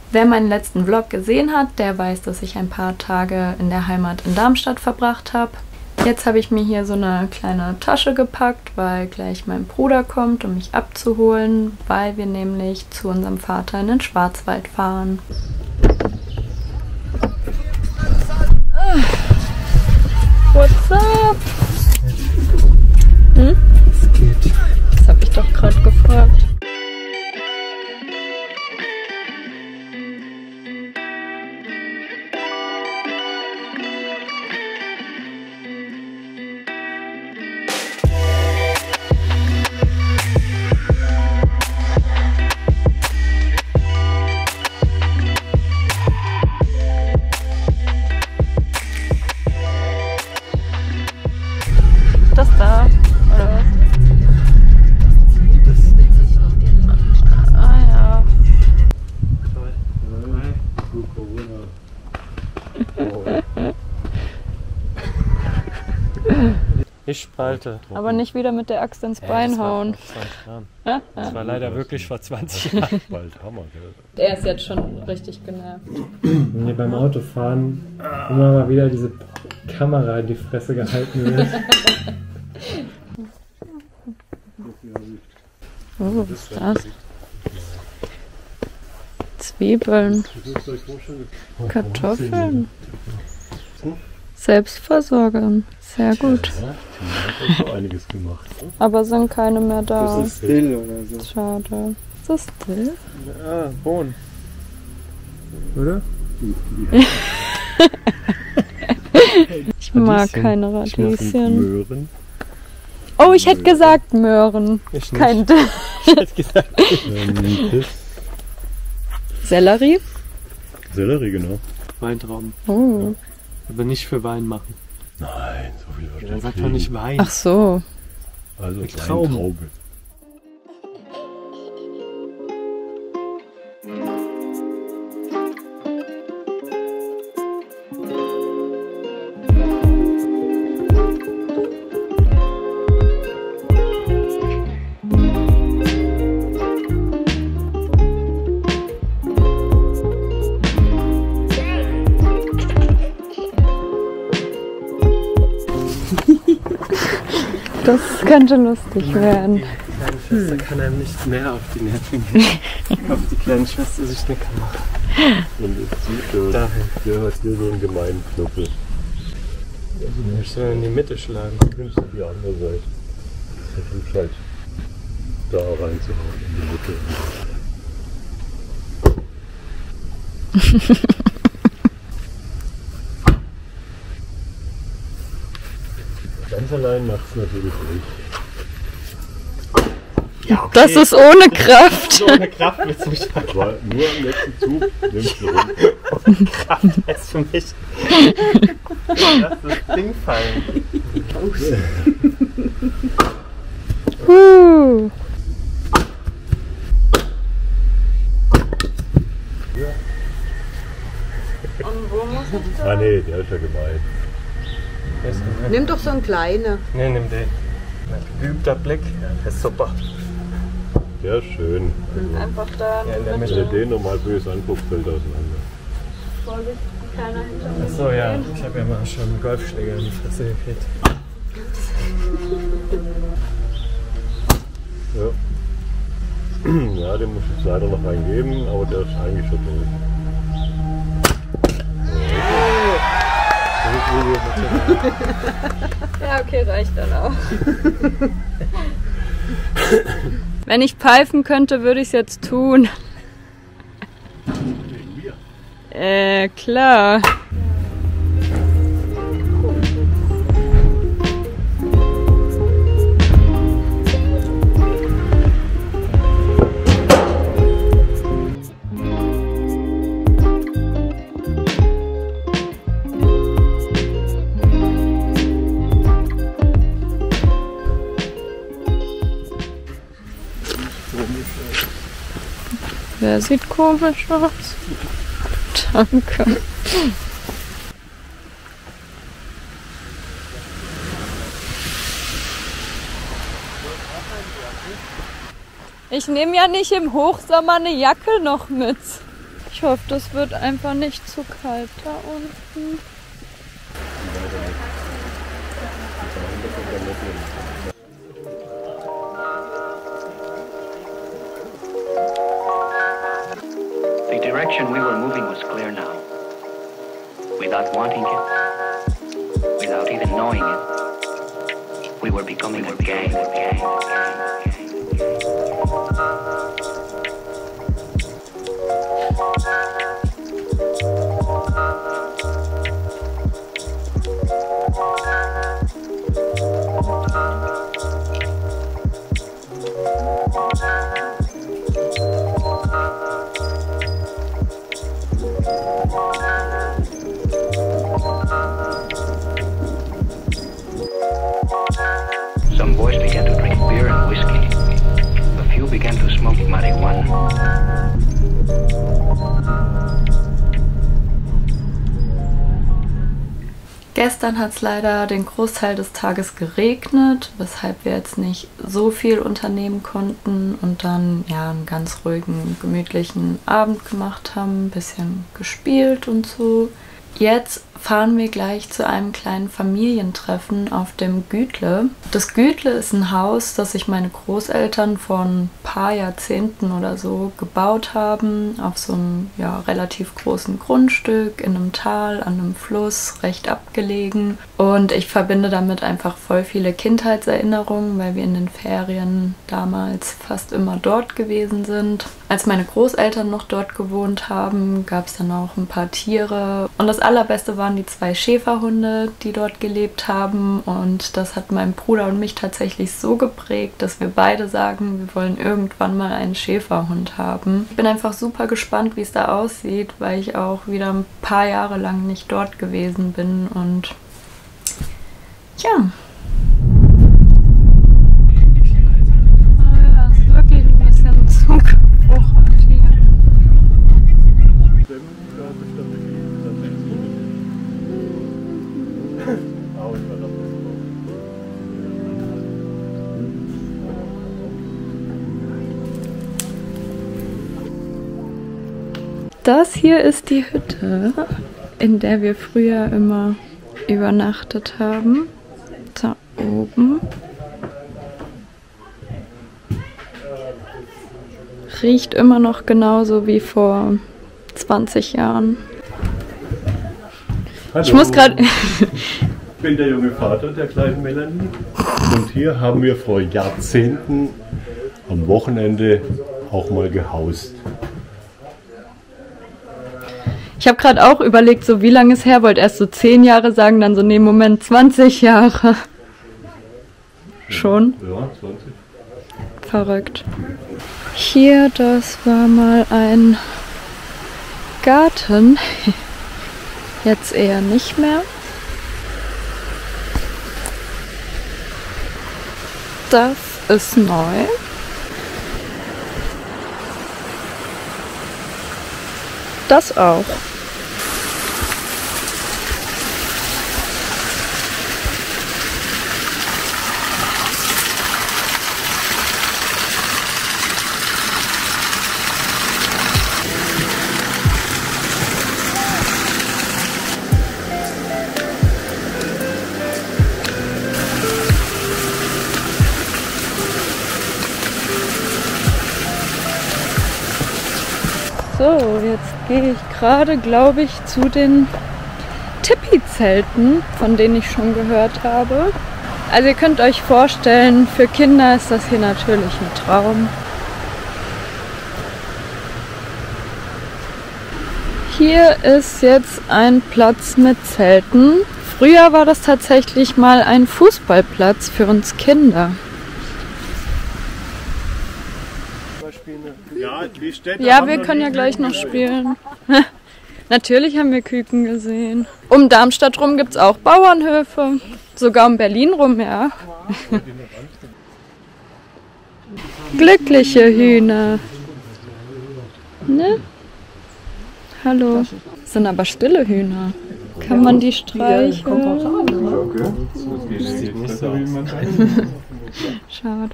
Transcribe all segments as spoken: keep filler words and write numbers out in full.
Wer meinen letzten Vlog gesehen hat, der weiß, dass ich ein paar Tage in der Heimat in Darmstadt verbracht habe. Jetzt habe ich mir hier so eine kleine Tasche gepackt, weil gleich mein Bruder kommt, um mich abzuholen, weil wir nämlich zu unserem Vater in den Schwarzwald fahren. What's up? Hm? Es geht. Das habe ich doch gerade gefragt. Das da, oder was? Ah ja. Ich spalte. Aber nicht wieder mit der Axt ins Bein das war hauen. vor zwanzig Jahren. Das war leider wirklich vor zwanzig Jahren. Bald Hammer, gell? Der ist jetzt schon richtig genervt. Wenn ihr beim Autofahren immer mal wieder diese Kamera in die Fresse gehalten wird. Oh, was ist das? Zwiebeln, Kartoffeln. Selbstversorgung, sehr gut. Ja, die hat auch einiges gemacht. Aber sind keine mehr da. Das ist still oder so. Schade. Ist das still? Ja, Bohnen. Oder? Ich mag Radieschen. keine Radieschen. Möhren. Oh, ich hätte gesagt Möhren. Ich nicht. Kein D. Ich hätte gesagt. Ähm, das Sellerie? Sellerie, genau. Weintrauben. Oh. Aber nicht für Wein machen. Nein, so viel verstehe Dann ich sagt man nicht Wein. Ach so. Also mit Trauben. Traube. Das könnte lustig werden. Die kleine Schwester kann einem nicht mehr auf die Nerven gehen. Ich hoffe, die kleine Schwester sich eine Kamera. Und jetzt sieht der, Dahin. der hat hier so einen gemeinen Knüppel. Ich soll in die Mitte schlagen. Du nimmst die andere Seite. Versuchst halt da reinzuhauen in die Mitte. Ganz allein macht's natürlich nicht. Ja, okay. Das ist ohne Kraft. So eine Kraft willst du mich Aber nur am letzten Zug nimmst du rum. Kraft heißt für mich. Lass das Ding fallen. Huh. Ah nee, der ist ja gemein. Nimm doch so einen kleinen. Ne, nimm den. Ein geübter Blick. Der ist super. Der ist schön. Einfach da. Ja, in der Wenn Mitte. du den nochmal böse anguckst, fällt er auseinander. Vorsicht, keiner hinter uns. Achso, ja. Ich habe ja mal schon einen Golfschläger in die Fresse gekriegt. Ja. Ja, den muss ich jetzt leider noch reingeben, aber der ist eigentlich schon durch. Ja, okay, reicht dann auch. Wenn ich pfeifen könnte, würde ich es jetzt tun. Äh, klar. Der sieht komisch aus. Danke. Ich nehme ja nicht im Hochsommer eine Jacke noch mit. Ich Ich hoffe, das wird einfach nicht zu kalt da unten. The direction we were moving was clear now. Without wanting it, without even knowing it, we were becoming a gang. gang, gang, gang. Some boys began to drink beer and whiskey. A few began to smoke marijuana. Gestern hat es leider den Großteil des Tages geregnet, weshalb wir jetzt nicht so viel unternehmen konnten und dann ja einen ganz ruhigen, gemütlichen Abend gemacht haben, ein bisschen gespielt und so. Jetzt fahren wir gleich zu einem kleinen Familientreffen auf dem Gütle. Das Gütle ist ein Haus, das sich meine Großeltern vor ein paar Jahrzehnten oder so gebaut haben, auf so einem ja, relativ großen Grundstück in einem Tal, an einem Fluss, recht abgelegen. Und ich verbinde damit einfach voll viele Kindheitserinnerungen, weil wir in den Ferien damals fast immer dort gewesen sind. Als meine Großeltern noch dort gewohnt haben, gab es dann auch ein paar Tiere. Und das Allerbeste waren die zwei Schäferhunde, die dort gelebt haben. Und das hat meinen Bruder und mich tatsächlich so geprägt, dass wir beide sagen, wir wollen irgendwann mal einen Schäferhund haben. Ich bin einfach super gespannt, wie es da aussieht, weil ich auch wieder ein paar Jahre lang nicht dort gewesen bin. Und ja. Oh ja, ist wirklich ein bisschen zugewuchert hier. Das hier ist die Hütte, in der wir früher immer übernachtet haben. Da oben. Riecht immer noch genauso wie vor zwanzig Jahren. Hallo. Ich muss gerade... Ich bin der junge Vater der kleinen Melanie. Und hier haben wir vor Jahrzehnten am Wochenende auch mal gehaust. Ich habe gerade auch überlegt, so wie lange es her, wollte erst so zehn Jahre sagen, dann so, nee, Moment, zwanzig Jahre. Schon? Ja, zwanzig. Verrückt. Hier, das war mal ein Garten. Jetzt eher nicht mehr. Das ist neu. Das auch. So, jetzt gehe ich gerade, glaube ich, zu den Tipi-Zelten, von denen ich schon gehört habe. Also ihr könnt euch vorstellen, für Kinder ist das hier natürlich ein Traum. Hier ist jetzt ein Platz mit Zelten. Früher war das tatsächlich mal ein Fußballplatz für uns Kinder. Ja, die Städte Ja, wir können ja gleich noch spielen. Natürlich haben wir Küken gesehen. Um Darmstadt rum gibt es auch Bauernhöfe. Sogar um Berlin rum, ja. Glückliche Hühner. Ne? Hallo. Das sind aber stille Hühner. Kann man die streicheln? Schade.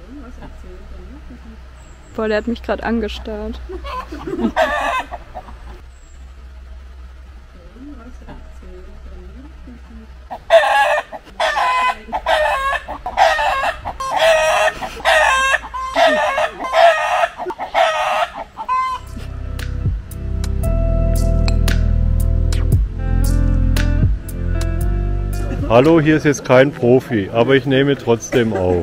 Boah, der hat mich gerade angestarrt. Hallo, hier ist jetzt kein Profi, aber ich nehme trotzdem auf.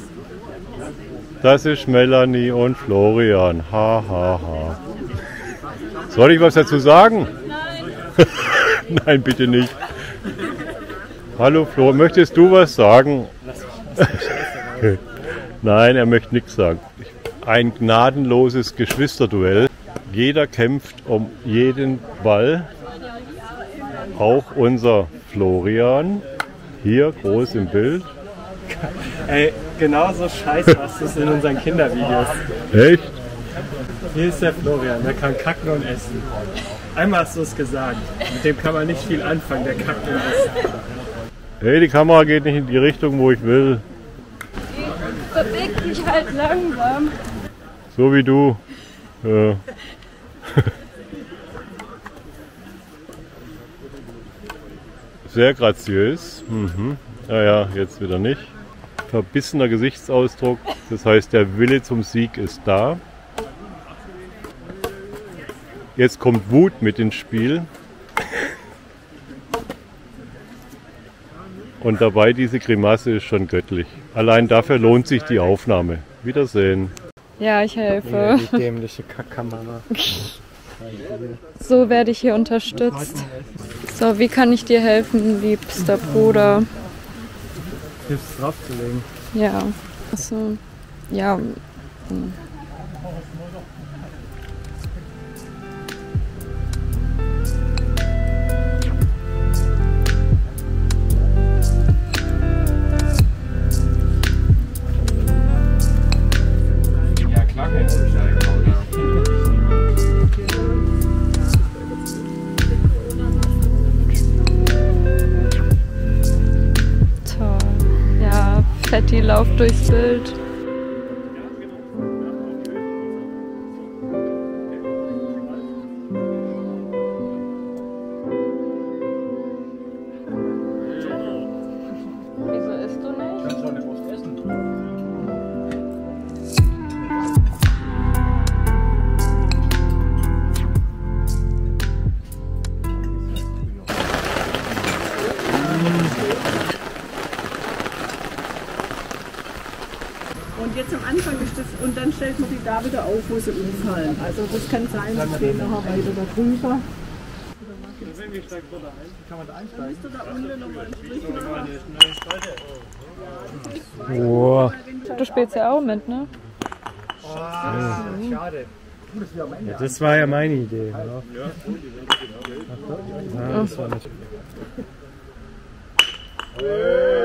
Das ist Melanie und Florian. Ha, ha, ha. Soll ich was dazu sagen? Nein. Nein, bitte nicht. Hallo Flo, möchtest du was sagen? Nein, er möchte nichts sagen. Ein gnadenloses Geschwisterduell. Jeder kämpft um jeden Ball. Auch unser Florian. Hier groß im Bild. Ey, genauso scheiße hast du es in unseren Kindervideos. Echt? Hier ist der Florian, der kann kacken und essen. Einmal hast du es gesagt. Mit dem kann man nicht viel anfangen, der kackt und isst. Hey, die Kamera geht nicht in die Richtung, wo ich will. Beweg dich halt langsam. So wie du. Ja. Sehr graziös. Mhm. Naja, jetzt wieder nicht. Verbissener Gesichtsausdruck. Das heißt, der Wille zum Sieg ist da. Jetzt kommt Wut mit ins Spiel. Und dabei diese Grimasse ist schon göttlich. Allein dafür lohnt sich die Aufnahme. Wiedersehen. Ja, ich helfe. Ja, die dämliche Kackkamera. So werde ich hier unterstützt. So, wie kann ich dir helfen, liebster Bruder? Hilfst draufzulegen. Ja, achso. Ja. hm. Ja, klar, kein Toll. Ja, Fetti lauft durchs Bild. Wieso isst du nicht? Und jetzt am Anfang ist das, und dann stellt man die da wieder auf, wo sie umfallen. Also das kann sein, sie gehen nachher weiter da drüber. Kann man da einsteigen? Dann bist du da unten nochmal einen Strich machen. Wow. Du spielst ja auch mit, ne? Schade. Ja, das war ja meine Idee. Ja, ja das war nicht.